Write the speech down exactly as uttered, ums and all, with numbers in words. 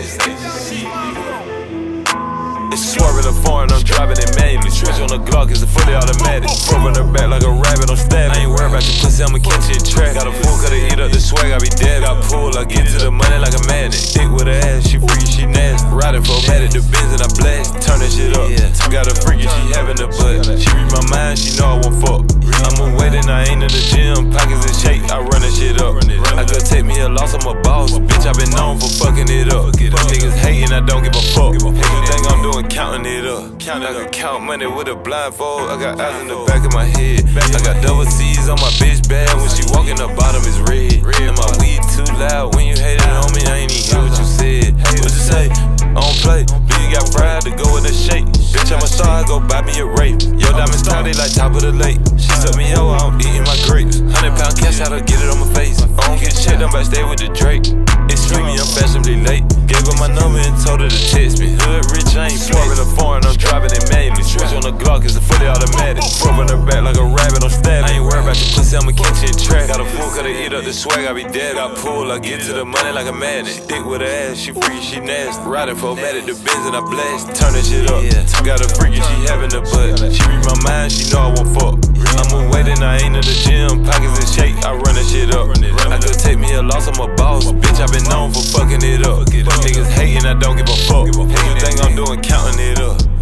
It's swerving the foreign, I'm driving it manually. Switch on the Glock, it's a fully automatic. Rubbing her back like a rabbit, I'm stabbing. I ain't worried about your pussy, I'ma catch you in track. Got a fool, coulda eat up the swag, I be dead. Got pulled, I get to the money like a magnet. Thick with her ass, she freaky, she nasty. Riding for matic, the Benz and I blast. Turn that shit up. Got a freaky, she having the butt. She read my mind, she know I won't fuck. I'm awaiting, I ain't in the gym. Pockets in shake, I run that shit up. I could take me a loss, I'm a boss. Bitch, I been known for fucking it up. Niggas hating, I don't give a fuck. Everything I'm doing, counting it up. I can count money with a blindfold. I got eyes in the back of my head. I got double C's on my bitch bag. When she walk in, the bottom is red. And my weed too loud. When you hated on me, I ain't even hear what you said. What you say? I don't play. Bitch got fried to go with a shake. Bitch, I'm a star, go buy me a rape. Yo, diamond star, they like top of the lake. She suck me out, I'm eating my grapes. Hundred pound cash, how to get it on my face. I don't get checked, I'm backstage with the Drake. Excuse me, I'm fashionably late. Gave her my number and told her to text me. Hood rich, I ain't swerving the foreign, I'm driving it manually. Switch on the Glock, it's a fully automatic. Rubbing her back like a rabbit, I'm stabbing. I ain't worried about your pussy, I'ma catch you in track. Got a fool, coulda eat up the swag, I be dead. Got pulled, I get to the money like a magnet. Thick with her ass, she freaky, she nasty. Riding for matic, the Benz and I blast. Turn that shit up. Got a freaky, she having the butt. She read my mind, she know I won't fuck. I'm waiting, I ain't in the gym. Pockets in shake, I run that shit up. I could take me a loss, I'm a boss. Bitch, I been known for fucking it up. Niggas hating, I don't give a fuck. Everything I'm doing, counting it up.